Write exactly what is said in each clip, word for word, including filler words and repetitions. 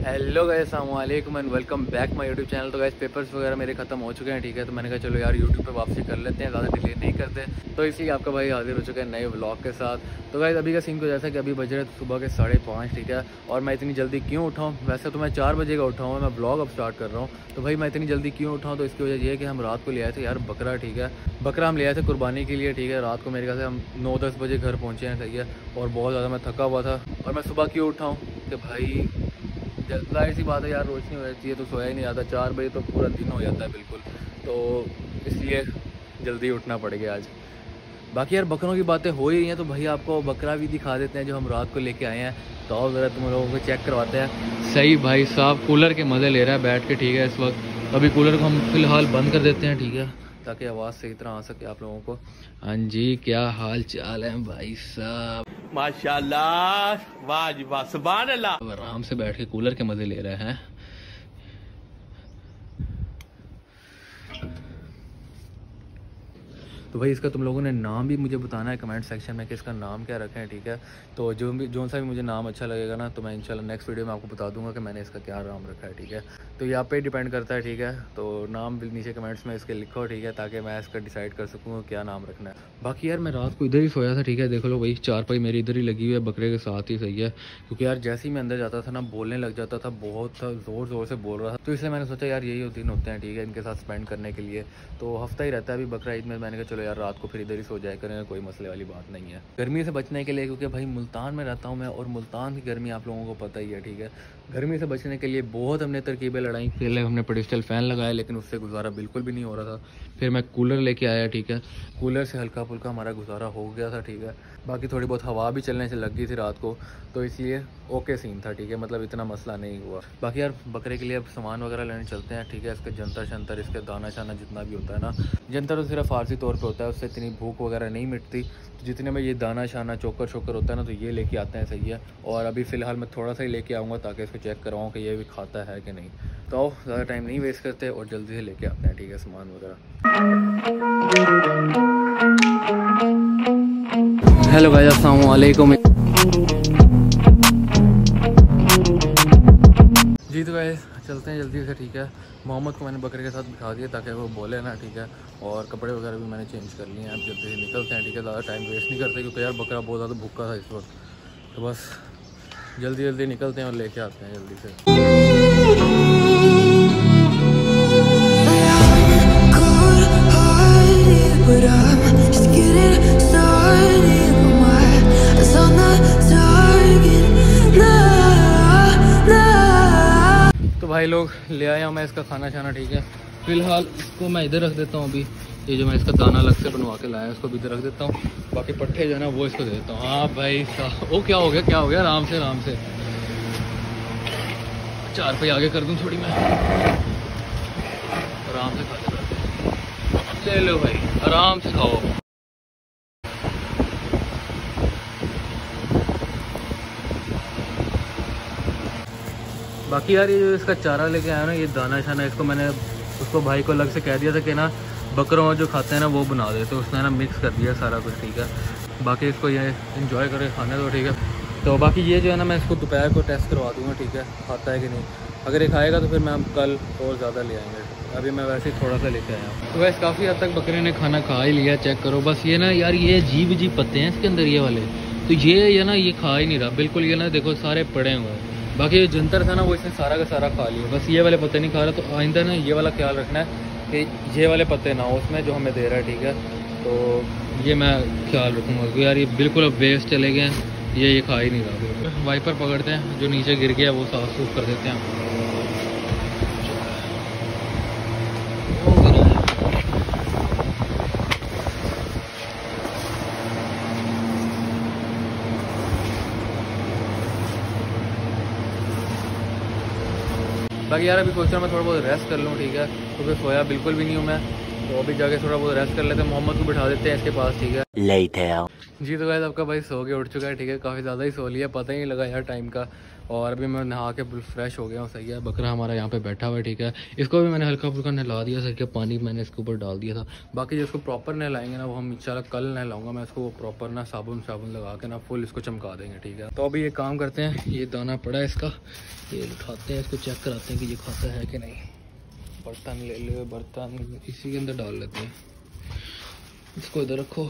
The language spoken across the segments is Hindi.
हेलो गाइस, अस्सलाम वालेकुम and welcome back my YouTube channel. तो गाइस पेपर्स वगैरह मेरे खत्म हो चुके हैं, ठीक है। तो मैंने कहा चलो यार यूट्यूब पे वापसी कर लेते हैं, ज़्यादा डिले नहीं करते। तो इसलिए आपका भाई हाजिर हो चुका है नए व्लॉग के साथ। तो गाइस अभी का सीन को जैसा कि अभी बज रहे सुबह के साढ़े पाँच, ठीक है। और मैं इतनी जल्दी क्यों उठाऊँ? वैसे तो मैं चार बजे का उठा हूँ, मैं ब्लॉग अब स्टार्ट कर रहा हूँ। तो भाई मैं इतनी जल्दी क्यों उठाऊँ? तो इसकी वजह ये है कि हम रात को ले आए थे यार बकरा, ठीक है। बकरा हम ले आए थे कुर्बानी के लिए, ठीक है। रात को मेरे ख्याल से हम नौ दस बजे घर पहुँचे हैं, सही है। और बहुत ज़्यादा मैं थका हुआ था। और मैं सुबह क्यों उठाऊँ कि भाई जाहिर सी बात है यार, रोशनी हो जाती है तो सोया ही नहीं जाता। चार बजे तो पूरा दिन हो जाता है बिल्कुल। तो इसलिए जल्दी उठना पड़ गया आज। बाकी यार बकरों की बातें हो ही रही हैं तो भाई आपको बकरा भी दिखा देते हैं जो हम रात को लेके आए हैं। तो और ज़रा तुम लोगों को चेक करवाते हैं। सही भाई साहब कूलर के मज़े ले रहा है बैठ के, ठीक है। इस वक्त अभी कूलर को हम फिलहाल बंद कर देते हैं, ठीक है, ताकि आवाज़ सही तरह आ सके आप लोगों को। हाँ जी, क्या हाल चाल है भाई साहब? माशाल्लाह, वाह जी वाह, सुभान अल्लाह। आराम से बैठ के कूलर के मज़े ले रहे हैं। तो भाई इसका तुम लोगों ने नाम भी मुझे बताना है कमेंट सेक्शन में कि इसका नाम क्या रखें, ठीक है। तो जो भी जो सा भी मुझे नाम अच्छा लगेगा ना, तो मैं इंशाल्लाह नेक्स्ट वीडियो में आपको बता दूंगा कि मैंने इसका क्या नाम रखा है, ठीक है। तो यहाँ पे डिपेंड करता है, ठीक है। तो नाम भी नीचे कमेंट्स में इसके लिखो, ठीक है, ताकि मैं इसका डिसाइड कर सकूँ क्या नाम रखना है। बाकी यार मैं रात को इधर ही सोया था, ठीक है। देख लो भाई चारपाई मेरी इधर ही लगी हुई है बकरे के साथ ही, सही है। क्योंकि यार जैसे ही मैं अंदर जाता था ना, बोलने लग जाता था, बहुत ज़ोर ज़ोर से बोल रहा था। तो इसलिए मैंने सोचा यार यही दिन होते हैं, ठीक है, इनके साथ स्पेंड करने के लिए। तो हफ्ता ही रहता है अभी बकरा ईद में। मैंने कहा चलो यार रात को फिर इधर सो जाए करें, कोई मसले वाली बात नहीं है। गर्मी से बचने के लिए, क्योंकि भाई मुल्तान में रहता हूँ मैं, और मुल्तान की गर्मी आप लोगों को पता ही है, ठीक है। गर्मी से बचने के लिए बहुत हमने तरकीबें लड़ाई। पहले हमने पेडिस्टल फ़ैन लगाया, लेकिन उससे गुजारा बिल्कुल भी नहीं हो रहा था। फिर मैं कूलर लेके आया, ठीक है। कूलर से हल्का फुल्का हमारा गुजारा हो गया था, ठीक है। बाकी थोड़ी बहुत हवा भी चलने से लग गई थी रात को, तो इसलिए ओके सीन था, ठीक है। मतलब इतना मसला नहीं हुआ। बाकी यार बकरे के लिए अब सामान वगैरह लेने चलते हैं, ठीक है। इसके जंतर शंतर, इसके दाना शाना जितना भी होता है ना, जंतर तो सिर्फ फारसी तौर पे होता है, उससे इतनी भूख वगैरह नहीं मिटती। तो जितने में ये दाना शाना चोकर शोकर होता है ना, तो ये लेके आते हैं, सही है। और अभी फ़िलहाल मैं थोड़ा सा ही लेके आऊँगा ताकि इसको चेक करवाऊँ कि ये भी खाता है कि नहीं। तो आओ ज़्यादा टाइम नहीं वेस्ट करते और जल्दी से लेके आते हैं, ठीक है, सामान वगैरह। हेलो भाई, अस्सलाम वालेकुम जी। तो भाई चलते हैं जल्दी से, ठीक है। मोहम्मद को मैंने बकरे के साथ बिठा दिया ताकि वो बोले ना, ठीक है। और कपड़े वगैरह भी मैंने चेंज कर लिए हैं। अब जल्दी से निकलते हैं, ठीक है। ज़्यादा टाइम वेस्ट नहीं करते क्योंकि यार बकरा बहुत ज़्यादा भूखा था इस वक्त। तो बस जल्दी जल्दी निकलते हैं और लेके आते हैं जल्दी से। भाई लोग ले आया हूँ मैं इसका खाना शाना, ठीक है। फिलहाल इसको मैं इधर रख देता हूँ। अभी ये जो मैं इसका दाना अलग से बनवा के लाया उसको भी इधर रख देता हूँ। बाकी पट्ठे जो है ना वो इसको दे देता हूँ। हाँ भाई साहब, ओ क्या हो गया क्या हो गया? आराम से आराम से, चार पे आगे कर दूँ थोड़ी मैं, आराम से खाते। ले लो भाई, आराम से खाओ। बाकी यार ये जो इसका चारा लेके आया ना, ये दाना शाना, इसको मैंने उसको भाई को अलग से कह दिया था कि ना बकरों जो खाते हैं ना वो बना दे। तो उसने ना मिक्स कर दिया सारा कुछ, ठीक है। बाकी इसको ये एंजॉय करे खाने दो, ठीक है। तो बाकी ये जो है ना मैं इसको दोपहर को टेस्ट करवा दूँगा, ठीक है, खाता है कि नहीं। अगर ये खाएगा तो फिर मैं हम कल और ज़्यादा ले आएंगे। अभी मैं वैसे ही थोड़ा सा लेके आया हूँ। तो वैसे काफ़ी हद तक बकरे ने खाना खा ही लिया, चेक करो। बस ये ना यार ये अजीब अजीब पत्ते हैं इसके अंदर ये वाले, तो ये ये ना ये खा ही नहीं रहा बिल्कुल। ये ना देखो सारे पड़े हुए हैं। बाकी ये जंतर था ना वो इसने सारा का सारा खा लिया, बस ये वाले पत्ते नहीं खा रहा। तो आइंदा ना ये वाला ख्याल रखना है कि ये वाले पत्ते ना हो उसमें जो हमें दे रहा है, ठीक है। तो ये मैं ख्याल रखूँगा यार। ये बिल्कुल अब वेस्ट चले गए हैं, ये ये खा ही नहीं रहा। वाइपर पकड़ते हैं, जो नीचे गिर गया वो साफ सूफ कर देते हैं। बाकी यार अभी सोच रहा हूँ मैं थोड़ा बहुत रेस्ट कर लूँ, ठीक है। तो फिर सोया बिल्कुल भी नहीं हूँ मैं, तो अभी जाके थोड़ा बहुत रेस्ट कर लेते हैं। मोहम्मद को बिठा देते हैं इसके पास, ठीक है। लेट है जी तो गाइस आपका भाई सो के उठ चुका है, ठीक है। काफ़ी ज़्यादा ही सो लिया, पता ही नहीं लगा यार टाइम का। और अभी मैं नहा के बिल्कुल फ्रेश हो गया हूँ। सही है, बकरा हमारा यहाँ पे बैठा हुआ है, ठीक है। इसको भी मैंने हल्का फुल्का नहला दिया, सही है, पानी मैंने इसके ऊपर डाल दिया था। बाकी जो इसको प्रॉपर नहलाएंगे ना वो हम इंशाल्लाह कल नहलाऊंगा मैं इसको, प्रॉपर ना साबुन साबुन लगा के ना फुल इसको चमका देंगे, ठीक है। तो अभी ये काम करते हैं, ये दाना पड़ा है इसका, ये उठाते हैं, इसको चेक कराते हैं कि ये खाता है कि नहीं। बर्तन ले लो, बर्तन इसी के अंदर डाल लेते हैं, इसको इधर रखो।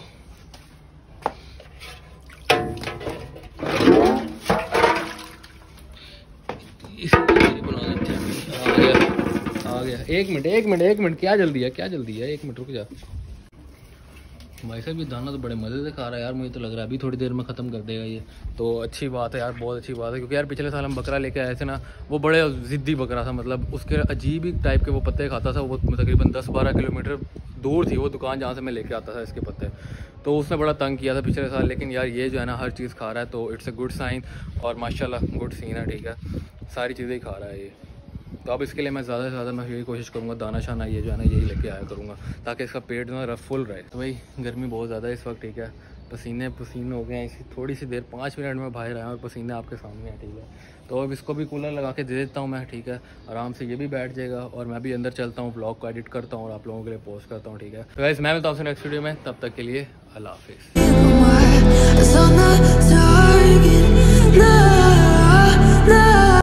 बना देते हैं। आ गया आ गया एक मिनट एक मिनट एक मिनट क्या जल्दी है, क्या जल्दी है, एक मिनट रुक जा। भाई साहब ये दाना तो बड़े मज़े से खा रहा है यार, मुझे तो लग रहा है अभी थोड़ी देर में ख़त्म कर देगा ये। तो अच्छी बात है यार, बहुत अच्छी बात है, क्योंकि यार पिछले साल हम बकरा लेके आए थे ना, वो बड़े ज़िद्दी बकरा था, मतलब उसके अजीब ही टाइप के वो पत्ते खाता था। वो तकरीबन दस बारह किलोमीटर दूर थी वो दुकान जहाँ से मैं लेके आता था इसके पत्ते, तो उसने बड़ा तंग किया था पिछले साल। लेकिन यार ये जो है ना हर चीज़ खा रहा है, तो इट्स अ गुड साइन और माशाल्लाह गुड सीन है, ठीक है। सारी चीज़ें ही खा रहा है ये। तो अब इसके लिए मैं ज़्यादा से ज़्यादा मैं यही कोशिश करूँगा, दाना शाना ये जो है ना यही लेके आया करूँगा, ताकि इसका पेट जो है ना फुल रहे। तो भाई गर्मी बहुत ज़्यादा है इस वक्त, ठीक है। पसीने पसीने हो गए हैं, इसी थोड़ी सी देर पाँच मिनट में बाहर आया और पसीने आपके सामने हैं, ठीक है। तो अब इसको भी कूलर लगा के दे देता हूँ मैं, ठीक है। आराम से ये भी बैठ जाएगा और मैं भी अंदर चलता हूँ, ब्लॉग को एडिट करता हूँ और आप लोगों के लिए पोस्ट करता हूँ, ठीक है। तो गाइस मैं मिलता हूँ आपसे नेक्स्ट वीडियो में, तब तक के लिए अल्लाह हाफिज़।